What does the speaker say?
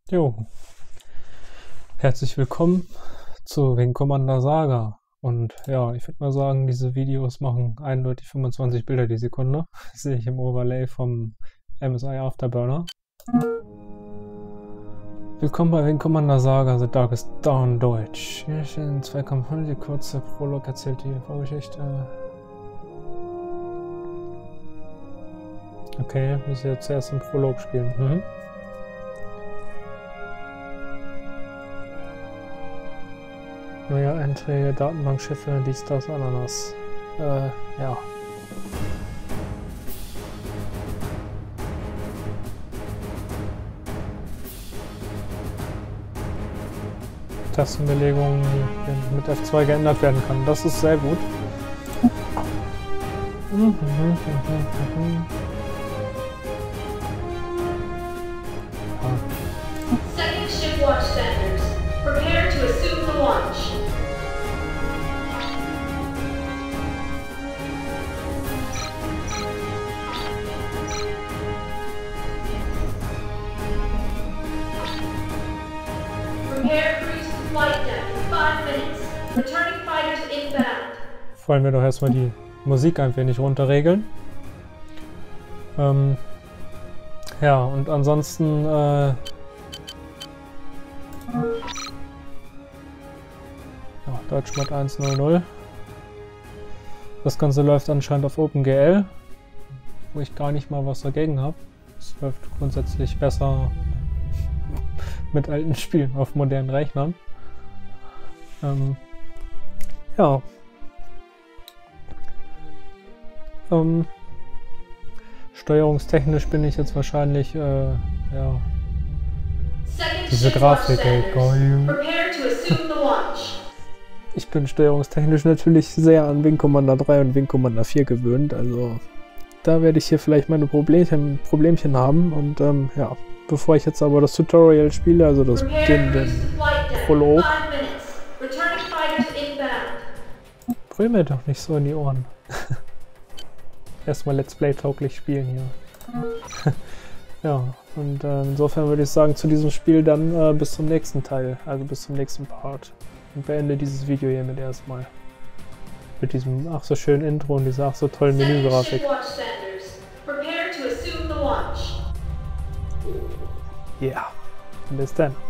Jo, herzlich willkommen zu Wing Commander Saga. Und ja, ich würde mal sagen, diese Videos machen eindeutig 25 Bilder die Sekunde. Das sehe ich im Overlay vom MSI Afterburner. Willkommen bei Wing Commander Saga, The Darkest Dawn Deutsch. Hier stehen zwei Kampagnen, die kurze Prolog erzählt die Vorgeschichte. Okay, muss ich jetzt zuerst den Prolog spielen. Neue Einträge, Datenbankschiffe, dies, das, Ananas. Ja. Tastenbelegung mit F2 geändert werden kann. Das ist sehr gut. Setting shipwatch standards. Prepare to assume the launch. Prepare cruise to flight deck in 5 minutes. Returning fighters inbound. Wollen wir doch erstmal die Musik ein wenig runterregeln. Ja, und ansonsten ja, Deutschmod 1.0.0. Das Ganze läuft anscheinend auf OpenGL, wo ich gar nicht mal was dagegen habe. Es läuft grundsätzlich besser mit alten Spielen auf modernen Rechnern. Ja. Steuerungstechnisch bin ich jetzt wahrscheinlich, ja, diese Grafik, ich bin steuerungstechnisch natürlich sehr an Wing Commander 3 und Wing Commander 4 gewöhnt, also da werde ich hier vielleicht meine Problemchen haben und ja, bevor ich jetzt aber das Tutorial spiele, also den Prolog, brüll mir doch nicht so in die Ohren. Erstmal Let's Play tauglich spielen hier. Ja, und insofern würde ich sagen, zu diesem Spiel dann bis zum nächsten Teil, also bis zum nächsten Part. Und beende dieses Video hiermit erstmal. Mit diesem ach so schönen Intro und dieser ach so tollen Menügrafik. Ja, bis dann.